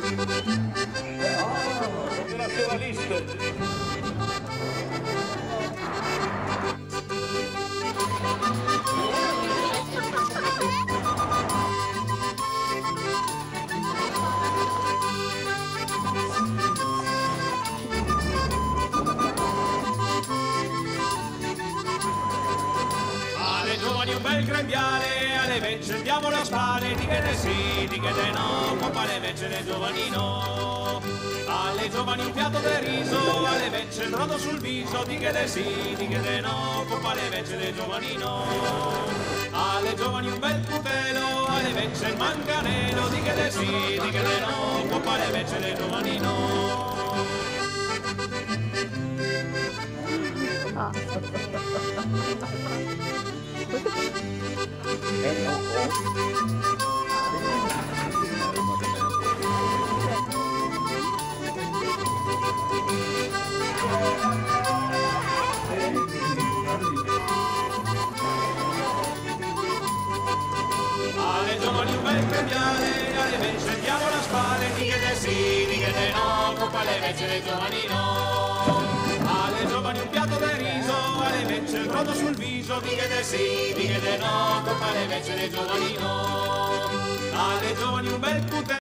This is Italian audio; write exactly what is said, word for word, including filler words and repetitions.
Giovani un bel grembiale, alle vecce diamo la spade, di che ne sì, di che ne no, compare vecce le giovani no. Alle giovani un piatto di riso, alle vecce il brodo sul viso, di che ne sì, di che ne no, compare vecce le giovani no. Alle giovani un bel putelo, alle vecce il manganello, di che ne sì, di che ne no, compare vecce le giovani no. Alle giovani un bel grembiale, alle vecce diamo la spade, di che ne sì, di che ne no, coppa le vecce le giovani no. Alle giovani un piatto di riso, alle vecce il brodo sul viso, di che ne sì, di che ne no, coppa le vecce le giovani no. Alle giovani un bel putè